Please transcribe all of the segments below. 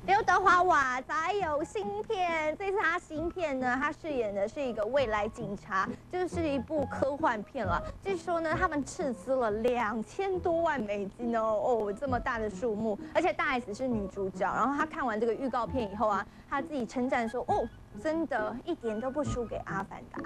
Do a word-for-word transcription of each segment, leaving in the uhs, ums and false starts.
刘德华哇塞有新片，这次他新片呢，他饰演的是一个未来警察，就是一部科幻片了。据说呢，他们斥资了两千多万美金哦，哦这么大的数目，而且大 S 是女主角。然后他看完这个预告片以后啊，他自己称赞说，哦，真的一点都不输给《阿凡达》。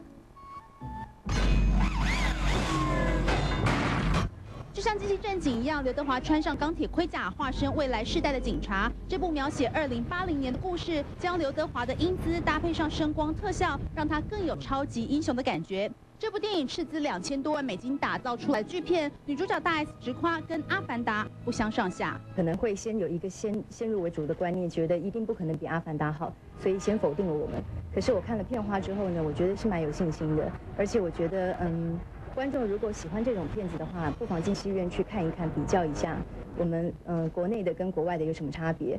就像《机器战警》一样，刘德华穿上钢铁盔甲，化身未来世代的警察。这部描写二零八零年的故事，将刘德华的英姿搭配上声光特效，让他更有超级英雄的感觉。这部电影斥资两千多万美金打造出来的巨片，女主角大 S 直夸跟《阿凡达》不相上下。 可能会先有一个先先入为主的观念，觉得一定不可能比《阿凡达》好，所以先否定了我们。可是我看了片花之后呢，我觉得是蛮有信心的，而且我觉得嗯。 观众如果喜欢这种片子的话，不妨进戏院去看一看，比较一下我们嗯、呃、国内的跟国外的有什么差别。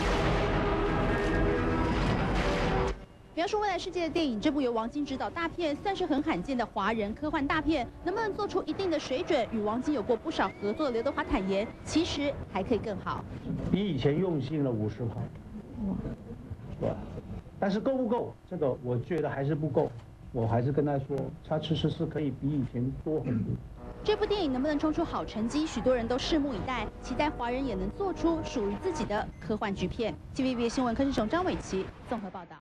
描述未来世界的电影，这部由王晶执导大片，算是很罕见的华人科幻大片。能不能做出一定的水准？与王晶有过不少合作的刘德华坦言，其实还可以更好。 比以前用心了五十趴，对吧？但是够不够？这个我觉得还是不够。 我还是跟他说，他其实是可以比以前多很多。 这部电影能不能冲出好成绩，许多人都拭目以待，期待华人也能做出属于自己的科幻巨片。T V B 新闻柯世雄、张伟琪综合报道。